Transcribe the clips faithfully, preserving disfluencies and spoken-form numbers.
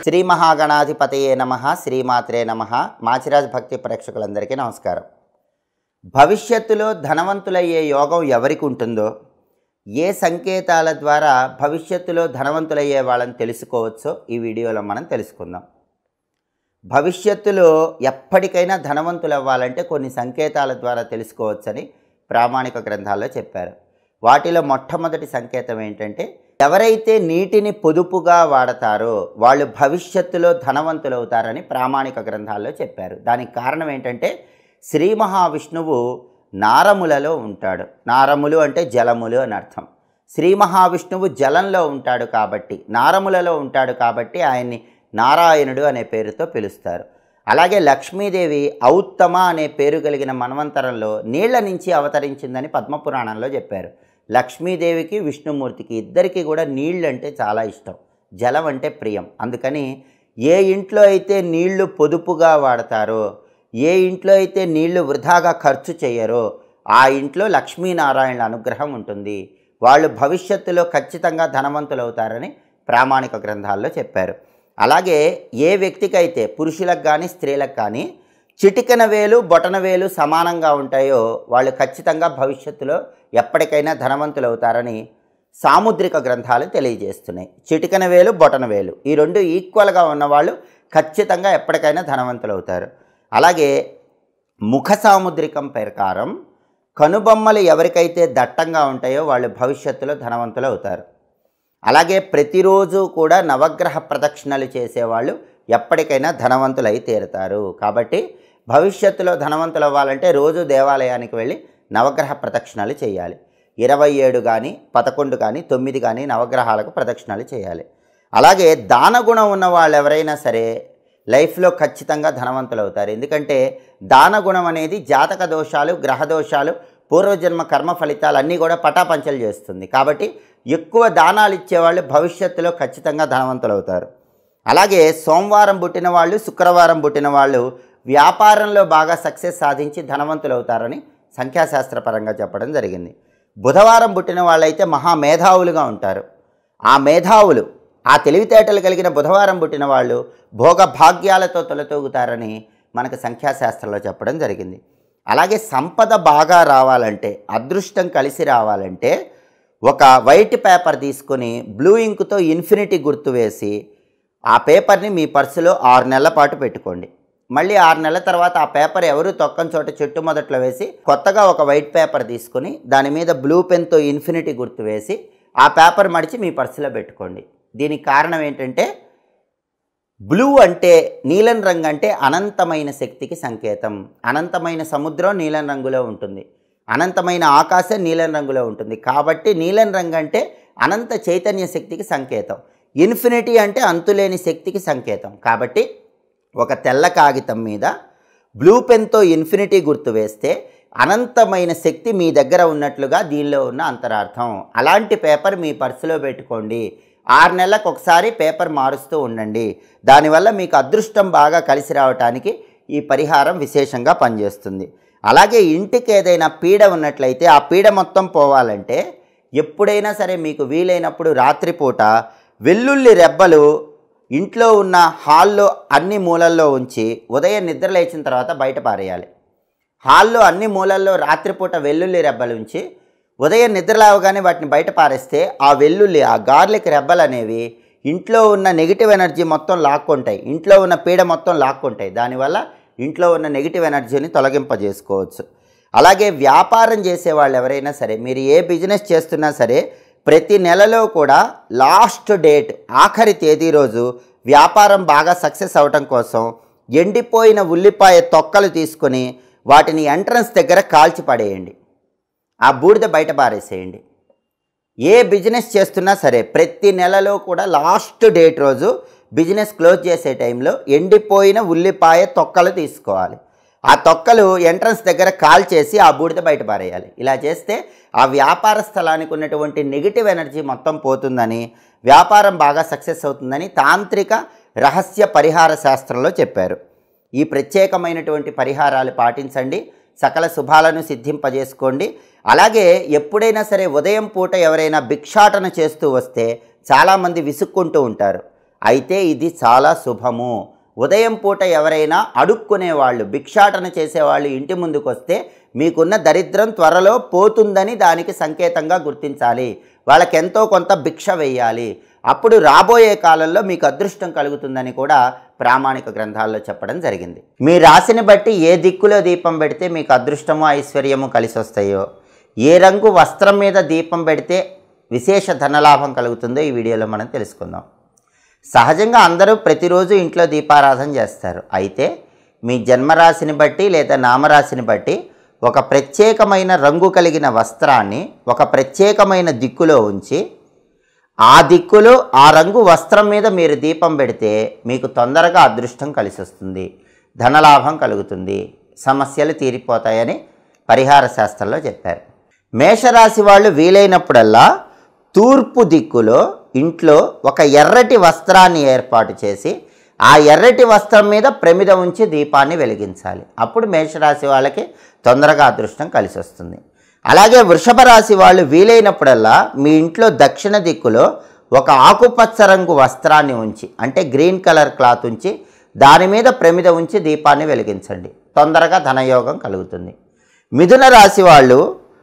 శ్రీ మహాగణాధిపతయే నమః శ్రీమాత్రే నమః మాచిరాజ్ భక్తి ప్రేక్షకులందరికీ నమస్కారం. భవిష్యత్తులో ధనవంతులయ్యే యోగం ఎవరికి ఉంటుందో, ఏ సంకేతాల ద్వారా భవిష్యత్తులో ధనవంతులయ్యే వాళ్ళని తెలుసుకోవచ్చో ఈ వీడియోలో మనం తెలుసుకుందాం. భవిష్యత్తులో ఎప్పటికైనా ధనవంతులు అవ్వాలంటే కొన్ని సంకేతాల ద్వారా తెలుసుకోవచ్చని ప్రామాణిక గ్రంథాల్లో చెప్పారు. వాటిలో మొట్టమొదటి సంకేతం ఏంటంటే, ఎవరైతే నీటిని పొదుపుగా వాడతారో వాళ్ళు భవిష్యత్తులో ధనవంతులు అవుతారని ప్రామాణిక గ్రంథాల్లో చెప్పారు. దానికి కారణం ఏంటంటే, శ్రీ మహావిష్ణువు నారములలో ఉంటాడు. నారములు అంటే జలములు అని అర్థం. శ్రీ మహావిష్ణువు జలంలో ఉంటాడు కాబట్టి, నారములలో ఉంటాడు కాబట్టి ఆయన్ని నారాయణుడు అనే పేరుతో పిలుస్తారు. అలాగే లక్ష్మీదేవి ఔత్తమ అనే పేరు కలిగిన మన్వంతరంలో నీళ్ల నుంచి అవతరించిందని పద్మపురాణంలో చెప్పారు. లక్ష్మీదేవికి విష్ణుమూర్తికి ఇద్దరికీ కూడా నీళ్ళు అంటే చాలా ఇష్టం, జలం అంటే ప్రియం. అందుకని ఏ ఇంట్లో అయితే నీళ్లు పొదుపుగా వాడతారో, ఏ ఇంట్లో అయితే నీళ్లు వృధాగా ఖర్చు చేయరో ఆ ఇంట్లో లక్ష్మీనారాయణుల అనుగ్రహం ఉంటుంది. వాళ్ళు భవిష్యత్తులో ఖచ్చితంగా ధనవంతులు అవుతారని ప్రామాణిక గ్రంథాల్లో చెప్పారు. అలాగే ఏ వ్యక్తికైతే పురుషులకు కానీ స్త్రీలకు కానీ చిటికెన వేలు బొటన వేలు సమానంగా ఉంటాయో వాళ్ళు ఖచ్చితంగా భవిష్యత్తులో ఎప్పటికైనా ధనవంతులు అవుతారని సాముద్రిక గ్రంథాలు తెలియజేస్తున్నాయి. చిటికెన వేలు బొటన వేలు ఈ రెండు ఈక్వల్గా ఉన్నవాళ్ళు ఖచ్చితంగా ఎప్పటికైనా ధనవంతులు అవుతారు. అలాగే ముఖ సాముద్రికం ప్రకారం కనుబొమ్మలు ఎవరికైతే దట్టంగా ఉంటాయో వాళ్ళు భవిష్యత్తులో ధనవంతులు అవుతారు. అలాగే ప్రతిరోజు కూడా నవగ్రహ ప్రదక్షిణలు చేసేవాళ్ళు ఎప్పటికైనా ధనవంతులు అయి తీరుతారు. కాబట్టి భవిష్యత్తులో ధనవంతులు అవ్వాలంటే రోజు దేవాలయానికి వెళ్ళి నవగ్రహ ప్రదక్షిణలు చేయాలి. ఇరవై ఏడు కానీ పదకొండు కానీ తొమ్మిది కానీ నవగ్రహాలకు ప్రదక్షిణలు చేయాలి. అలాగే దానగుణం ఉన్న వాళ్ళు ఎవరైనా సరే లైఫ్లో ఖచ్చితంగా ధనవంతులు అవుతారు. ఎందుకంటే దానగుణం అనేది జాతక దోషాలు, గ్రహ దోషాలు, పూర్వజన్మ కర్మ ఫలితాలు అన్నీ కూడా పటాపంచలు చేస్తుంది. కాబట్టి ఎక్కువ దానాలు ఇచ్చేవాళ్ళు భవిష్యత్తులో ఖచ్చితంగా ధనవంతులు అవుతారు. అలాగే సోమవారం పుట్టిన వాళ్ళు, శుక్రవారం పుట్టిన వాళ్ళు వ్యాపారంలో బాగా సక్సెస్ సాధించి ధనవంతులు అవుతారని సంఖ్యాశాస్త్రపరంగా చెప్పడం జరిగింది. బుధవారం పుట్టిన వాళ్ళైతే మహామేధావులుగా ఉంటారు. ఆ మేధావులు, ఆ తెలివితేటలు కలిగిన బుధవారం పుట్టిన వాళ్ళు భోగ భాగ్యాలతో తొలతూగుతారని మనకు సంఖ్యాశాస్త్రంలో చెప్పడం జరిగింది. అలాగే సంపద బాగా రావాలంటే, అదృష్టం కలిసి రావాలంటే ఒక వైట్ పేపర్ తీసుకొని బ్లూ ఇంకుతో ఇన్ఫినిటీ గుర్తు వేసి ఆ పేపర్ని మీ పర్సులో ఆరు నెలల పాటు పెట్టుకోండి. మళ్ళీ ఆరు నెలల తర్వాత ఆ పేపర్ ఎవరు తొక్కని చోట చెట్టు మొదట్లో వేసి కొత్తగా ఒక వైట్ పేపర్ తీసుకుని దాని మీద బ్లూ పెన్తో ఇన్ఫినిటీ గుర్తు వేసి ఆ పేపర్ మడిచి మీ పర్సులో పెట్టుకోండి. దీనికి కారణం ఏంటంటే, బ్లూ అంటే నీలం రంగు అంటే అనంతమైన శక్తికి సంకేతం. అనంతమైన సముద్రం నీలం రంగులో ఉంటుంది, అనంతమైన ఆకాశం నీలం రంగులో ఉంటుంది. కాబట్టి నీలం రంగు అంటే అనంత చైతన్య శక్తికి సంకేతం. ఇన్ఫినిటీ అంటే అంతులేని శక్తికి సంకేతం. కాబట్టి ఒక తెల్ల కాగితం మీద బ్లూ పెన్తో ఇన్ఫినిటీ గుర్తు వేస్తే అనంతమైన శక్తి మీ దగ్గర ఉన్నట్లుగా దీనిలో ఉన్న అంతరార్థం. అలాంటి పేపర్ మీ పర్సులో పెట్టుకోండి. ఆరు నెలలకు ఒకసారి పేపర్ మారుస్తూ ఉండండి. దానివల్ల మీకు అదృష్టం బాగా కలిసి రావటానికి ఈ పరిహారం విశేషంగా పనిచేస్తుంది. అలాగే ఇంటికి ఏదైనా పీడ ఉన్నట్లయితే ఆ పీడ మొత్తం పోవాలంటే ఎప్పుడైనా సరే మీకు వీలైనప్పుడు రాత్రిపూట వెల్లుల్లి రెబ్బలు ఇంట్లో ఉన్న హాల్లో అన్ని మూలల్లో ఉంచి ఉదయం నిద్ర లేచిన తర్వాత బయట పారేయాలి. హాల్లో అన్ని మూలల్లో రాత్రిపూట వెల్లుల్లి రెబ్బలు ఉంచి ఉదయం నిద్ర లేవగానే వాటిని బయట పారేస్తే ఆ వెల్లుల్లి, ఆ గార్లిక్ రెబ్బలు అనేవి ఇంట్లో ఉన్న నెగిటివ్ ఎనర్జీ మొత్తం లాక్కుంటాయి, ఇంట్లో ఉన్న పీడ మొత్తం లాక్కుంటాయి. దానివల్ల ఇంట్లో ఉన్న నెగిటివ్ ఎనర్జీని తొలగింపజేసుకోవచ్చు. అలాగే వ్యాపారం చేసేవాళ్ళు ఎవరైనా సరే, మీరు ఏ బిజినెస్ చేస్తున్నా సరే ప్రతి నెలలో కూడా లాస్ట్ డేట్, ఆఖరి తేదీ రోజు వ్యాపారం బాగా సక్సెస్ అవటం కోసం ఎండిపోయిన ఉల్లిపాయ తొక్కలు తీసుకొని వాటిని ఎంట్రన్స్ దగ్గర కాల్చి పడేయండి. ఆ బూడిద బయట పారేసేయండి. ఏ బిజినెస్ చేస్తున్నా సరే ప్రతి నెలలో కూడా లాస్ట్ డేట్ రోజు బిజినెస్ క్లోజ్ చేసే టైంలో ఎండిపోయిన ఉల్లిపాయ తొక్కలు తీసుకోవాలి. ఆ తొక్కలు ఎంట్రన్స్ దగ్గర కాల్ చేసి ఆ బూడిద బయట పారేయాలి. ఇలా చేస్తే ఆ వ్యాపార స్థలానికి ఉన్నటువంటి నెగిటివ్ ఎనర్జీ మొత్తం పోతుందని, వ్యాపారం బాగా సక్సెస్ అవుతుందని తాంత్రిక రహస్య పరిహార శాస్త్రంలో చెప్పారు. ఈ ప్రత్యేకమైనటువంటి పరిహారాలు పాటించండి, సకల శుభాలను సిద్ధింపజేసుకోండి. అలాగే ఎప్పుడైనా సరే ఉదయం పూట ఎవరైనా భిక్షాటన చేస్తూ వస్తే చాలామంది విసుక్కుంటూ ఉంటారు. అయితే ఇది చాలా శుభము. ఉదయం పూట ఎవరైనా అడుక్కునే వాళ్ళు, భిక్షాటన చేసేవాళ్ళు ఇంటి ముందుకు వస్తే మీకున్న దరిద్రం త్వరలో పోతుందని దానికి సంకేతంగా గుర్తించాలి. వాళ్ళకి ఎంతో కొంత భిక్ష వేయాలి. అప్పుడు రాబోయే కాలంలో మీకు అదృష్టం కలుగుతుందని కూడా ప్రామాణిక గ్రంథాల్లో చెప్పడం జరిగింది. మీ రాశిని బట్టి ఏ దిక్కులో దీపం పెడితే మీకు అదృష్టము ఐశ్వర్యము కలిసి వస్తాయో, ఏ రంగు వస్త్రం మీద దీపం పెడితే విశేష ధనలాభం కలుగుతుందో ఈ వీడియోలో మనం తెలుసుకుందాం. సహజంగా అందరూ ప్రతిరోజు ఇంట్లో దీపారాధన చేస్తారు. అయితే మీ జన్మరాశిని బట్టి లేదా నామరాశిని బట్టి ఒక ప్రత్యేకమైన రంగు కలిగిన వస్త్రాన్ని ఒక ప్రత్యేకమైన దిక్కులో ఉంచి ఆ దిక్కులో ఆ రంగు వస్త్రం మీద మీరు దీపం పెడితే మీకు తొందరగా అదృష్టం కలిసి వస్తుంది, ధనలాభం కలుగుతుంది, సమస్యలు తీరిపోతాయని పరిహార శాస్త్రంలో చెప్పారు. మేషరాశి వాళ్ళు వీలైనప్పుడల్లా తూర్పు దిక్కులో ఇంట్లో ఒక ఎర్రటి వస్త్రాన్ని ఏర్పాటు చేసి ఆ ఎర్రటి వస్త్రం మీద ప్రమిద ఉంచి దీపాన్ని వెలిగించాలి. అప్పుడు మేషరాశి వాళ్ళకి తొందరగా అదృష్టం కలిసి వస్తుంది. అలాగే వృషభ రాశి వాళ్ళు వీలైనప్పుడల్లా మీ ఇంట్లో దక్షిణ దిక్కులో ఒక ఆకుపచ్చ రంగు వస్త్రాన్ని ఉంచి, అంటే గ్రీన్ కలర్ క్లాత్ ఉంచి దాని మీద ప్రమిద ఉంచి దీపాన్ని వెలిగించండి, తొందరగా ధనయోగం కలుగుతుంది. మిథున రాశి వాళ్ళు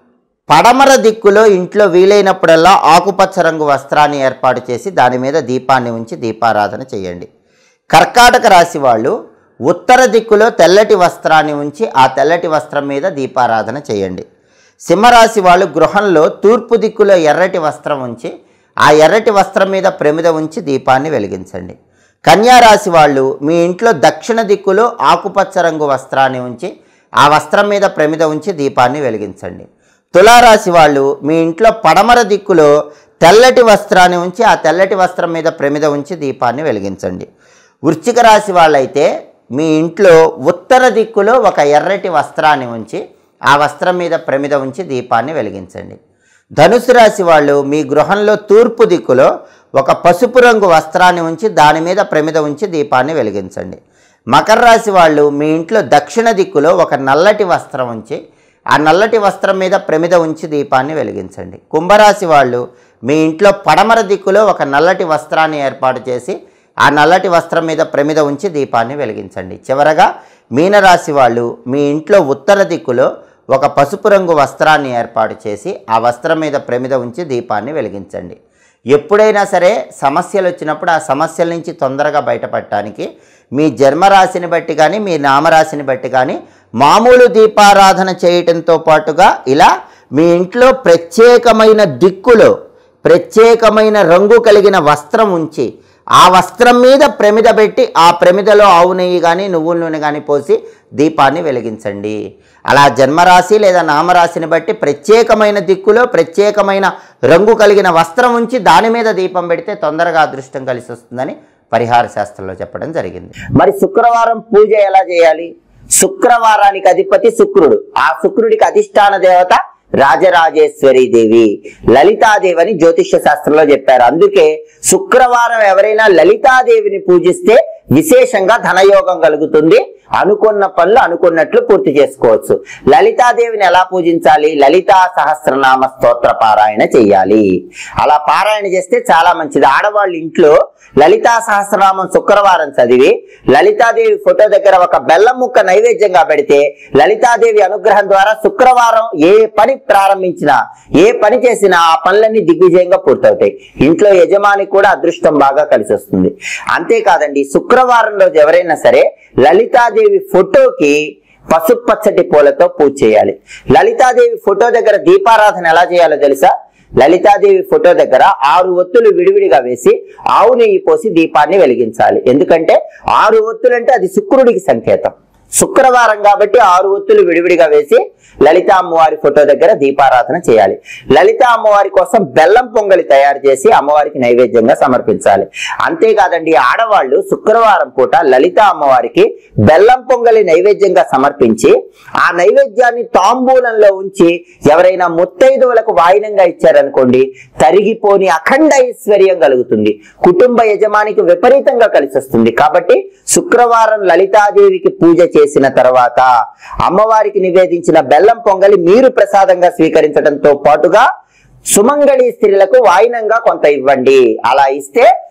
పడమర దిక్కులో ఇంట్లో వీలైనప్పుడల్లా ఆకుపచ్చ రంగు వస్త్రాన్ని ఏర్పాటు చేసి దాని మీద దీపాన్ని ఉంచి దీపారాధన చేయండి. కర్కాటక రాశి వాళ్ళు ఉత్తర దిక్కులో తెల్లటి వస్త్రాన్ని ఉంచి ఆ తెల్లటి వస్త్రం మీద దీపారాధన చేయండి. సింహరాశి వాళ్ళు గృహంలో తూర్పు దిక్కులో ఎర్రటి వస్త్రం ఉంచి ఆ ఎర్రటి వస్త్రం మీద ప్రమిద ఉంచి దీపాన్ని వెలిగించండి. కన్యారాశి వాళ్ళు మీ ఇంట్లో దక్షిణ దిక్కులో ఆకుపచ్చ రంగు వస్త్రాన్ని ఉంచి ఆ వస్త్రం మీద ప్రమిద ఉంచి దీపాన్ని వెలిగించండి. తులారాశి వాళ్ళు మీ ఇంట్లో పడమర దిక్కులో తెల్లటి వస్త్రాన్ని ఉంచి ఆ తెల్లటి వస్త్రం మీద ప్రమిద ఉంచి దీపాన్ని వెలిగించండి. వృశ్చిక రాశి వాళ్ళైతే మీ ఇంట్లో ఉత్తర దిక్కులో ఒక ఎర్రటి వస్త్రాన్ని ఉంచి ఆ వస్త్రం మీద ప్రమిద ఉంచి దీపాన్ని వెలిగించండి. ధనుసు రాశి వాళ్ళు మీ గృహంలో తూర్పు దిక్కులో ఒక పసుపు రంగు వస్త్రాన్ని ఉంచి దాని మీద ప్రమిద ఉంచి దీపాన్ని వెలిగించండి. మకర రాశి వాళ్ళు మీ ఇంట్లో దక్షిణ దిక్కులో ఒక నల్లటి వస్త్రం ఉంచి ఆ నల్లటి వస్త్రం మీద ప్రమిద ఉంచి దీపాన్ని వెలిగించండి. కుంభరాశి వాళ్ళు మీ ఇంట్లో పడమర దిక్కులో ఒక నల్లటి వస్త్రాన్ని ఏర్పాటు చేసి ఆ నల్లటి వస్త్రం మీద ప్రమిద ఉంచి దీపాన్ని వెలిగించండి. చివరగా మీనరాశి వాళ్ళు మీ ఇంట్లో ఉత్తర దిక్కులో ఒక పసుపు రంగు వస్త్రాన్ని ఏర్పాటు చేసి ఆ వస్త్రం మీద ప్రమిద ఉంచి దీపాన్ని వెలిగించండి. ఎప్పుడైనా సరే సమస్యలు వచ్చినప్పుడు ఆ సమస్యల నుంచి తొందరగా బయటపడటానికి మీ జన్మరాశిని బట్టి కానీ మీ నామరాశిని బట్టి కానీ మామూలు దీపారాధన చేయటంతో పాటుగా ఇలా మీ ఇంట్లో ప్రత్యేకమైన దిక్కులో ప్రత్యేకమైన రంగు కలిగిన వస్త్రం ఉంచి ఆ వస్త్రం మీద ప్రమిద పెట్టి ఆ ప్రమిదలో ఆవు నెయ్యి కానీ నువ్వుల నూనె కానీ పోసి దీపాన్ని వెలిగించండి. అలా జన్మరాశి లేదా నామరాశిని బట్టి ప్రత్యేకమైన దిక్కులో ప్రత్యేకమైన రంగు కలిగిన వస్త్రం ఉంచి దాని మీద దీపం పెడితే తొందరగా అదృష్టం కలిసి వస్తుందని పరిహార శాస్త్రంలో చెప్పడం జరిగింది. మరి శుక్రవారం పూజ ఎలా చేయాలి? శుక్రవారానికి అధిపతి శుక్రుడు. ఆ శుక్రుడికి అధిష్టాన దేవత రాజరాజేశ్వరి దేవి, లలితాదేవి అని జ్యోతిష్య శాస్త్రంలో చెప్పారు. అందుకే శుక్రవారం ఎవరైనా లలితాదేవిని పూజిస్తే విశేషంగా ధనయోగం కలుగుతుంది, అనుకున్న పనులు అనుకున్నట్లు పూర్తి చేసుకోవచ్చు. లలితాదేవిని ఎలా పూజించాలి? లలితా సహస్రనామ స్తోత్ర పారాయణ చెయ్యాలి. అలా పారాయణ చేస్తే చాలా మంచిది. ఆడవాళ్ళు ఇంట్లో లలితా సహస్రనామం శుక్రవారం చదివి లలితాదేవి ఫోటో దగ్గర ఒక బెల్లం ముక్క నైవేద్యంగా పెడితే లలితాదేవి అనుగ్రహం ద్వారా శుక్రవారం ఏ పని ప్రారంభించినా ఏ పని చేసినా ఆ పనులన్నీ దిగ్విజయంగా పూర్తవుతాయి. ఇంట్లో యజమానికి కూడా అదృష్టం బాగా కలిసి వస్తుంది. అంతేకాదండి, శుక్రవారం రోజు ఎవరైనా సరే లలితాదేవి ఫోటోకి పసుపు పచ్చటి పూలతో పూజ చేయాలి. లలితాదేవి ఫోటో దగ్గర దీపారాధన ఎలా చేయాలో తెలుసా? లలితాదేవి ఫోటో దగ్గర ఆరు ఒత్తులు విడివిడిగా వేసి ఆవు నెయ్యి పోసి దీపాన్ని వెలిగించాలి. ఎందుకంటే ఆరు ఒత్తులు అంటే అది శుక్రుడికి సంకేతం. శుక్రవారం కాబట్టి ఆరు ఒత్తులు విడివిడిగా వేసి లలిత అమ్మవారి ఫోటో దగ్గర దీపారాధన చేయాలి. లలిత అమ్మవారి కోసం బెల్లం పొంగలి తయారు చేసి అమ్మవారికి నైవేద్యంగా సమర్పించాలి. అంతేకాదండి, ఆడవాళ్ళు శుక్రవారం పూట లలిత అమ్మవారికి బెల్లం పొంగలి నైవేద్యంగా సమర్పించి ఆ నైవేద్యాన్ని తాంబూలంలో ఉంచి ఎవరైనా ముత్తైదువులకు వాయినంగా ఇచ్చారనుకోండి, తరిగిపోని అఖండ ఐశ్వర్యం కలుగుతుంది, కుటుంబ యజమానికి విపరీతంగా కలిసి వస్తుంది. కాబట్టి శుక్రవారం లలితాదేవికి పూజ చేసిన తర్వాత అమ్మవారికి నివేదించిన బెల్లం పొంగలి మీరు ప్రసాదంగా స్వీకరించడంతో పాటుగా సుమంగళి స్త్రీలకు వాయినంగా కొంత ఇవ్వండి. అలా ఇస్తే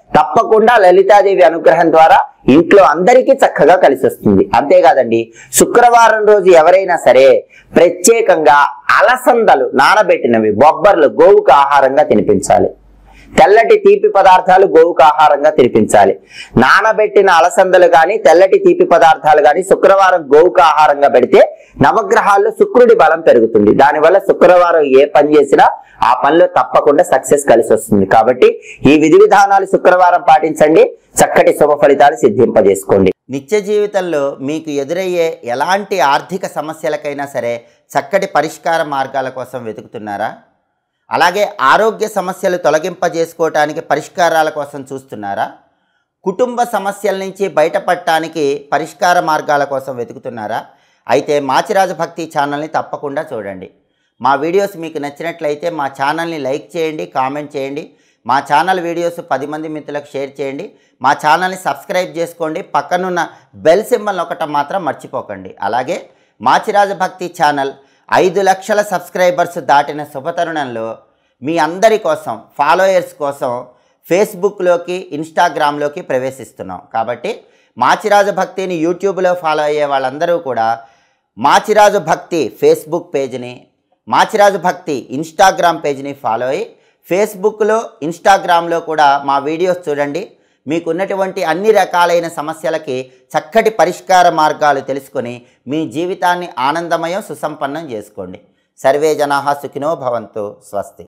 తప్పకుండా లలితాదేవి అనుగ్రహం ద్వారా ఇంట్లో అందరికీ చక్కగా కలిసి వస్తుంది. అంతేకాదండి, శుక్రవారం రోజు ఎవరైనా సరే ప్రత్యేకంగా అలసందలు నానబెట్టినవి బొబ్బర్లు గోవుకు ఆహారంగా తినిపించాలి. తెల్లటి తీపి పదార్థాలు గోవుకు ఆహారంగా తినిపించాలి. నానబెట్టిన అలసందలు కానీ తెల్లటి తీపి పదార్థాలు కానీ శుక్రవారం గోవుకు ఆహారంగా పెడితే నవగ్రహాల్లో శుక్రుడి బలం పెరుగుతుంది. దానివల్ల శుక్రవారం ఏ పని చేసినా ఆ పనిలో తప్పకుండా సక్సెస్ కలిసి వస్తుంది. కాబట్టి ఈ విధి విధానాలు శుక్రవారం పాటించండి, చక్కటి శుభ ఫలితాలు సిద్ధింపజేసుకోండి. నిత్య జీవితంలో మీకు ఎదురయ్యే ఎలాంటి ఆర్థిక సమస్యలకైనా సరే చక్కటి పరిష్కార మార్గాల కోసం వెతుకుతున్నారా? అలాగే ఆరోగ్య సమస్యలు తొలగింపజేసుకోవటానికి పరిష్కారాల కోసం చూస్తున్నారా? కుటుంబ సమస్యల నుంచి బయటపడటానికి పరిష్కార మార్గాల కోసం వెతుకుతున్నారా? అయితే మాచిరాజు భక్తి ఛానల్ని తప్పకుండా చూడండి. మా వీడియోస్ మీకు నచ్చినట్లయితే మా ఛానల్ని లైక్ చేయండి, కామెంట్ చేయండి. మా ఛానల్ వీడియోస్ పది మంది మిత్రులకు షేర్ చేయండి. మా ఛానల్ని సబ్స్క్రైబ్ చేసుకోండి. పక్కనున్న బెల్ సింబల్ నొక్కటం మాత్రం మర్చిపోకండి. అలాగే మాచిరాజు భక్తి ఛానల్ ఐదు లక్షల సబ్స్క్రైబర్స్ దాటిన శుభతరుణంలో మీ అందరి కోసం, ఫాలోయర్స్ కోసం ఫేస్బుక్లోకి, ఇన్స్టాగ్రామ్లోకి ప్రవేశిస్తున్నాం. కాబట్టి మాచిరాజు భక్తిని యూట్యూబ్లో ఫాలో అయ్యే వాళ్ళందరూ కూడా మాచిరాజు భక్తి ఫేస్బుక్ పేజ్ని, మాచిరాజు భక్తి ఇన్స్టాగ్రామ్ పేజ్ని ఫాలో అయ్యి ఫేస్బుక్లో, ఇన్స్టాగ్రామ్లో కూడా మా వీడియోస్ చూడండి. మీకున్నటువంటి అన్ని రకాలైన సమస్యలకి చక్కటి పరిష్కార మార్గాలు తెలుసుకొని మీ జీవితాన్ని ఆనందమయం, సుసంపన్నం చేసుకోండి. సర్వే జనాః సుఖినో భవంతు. స్వస్తి.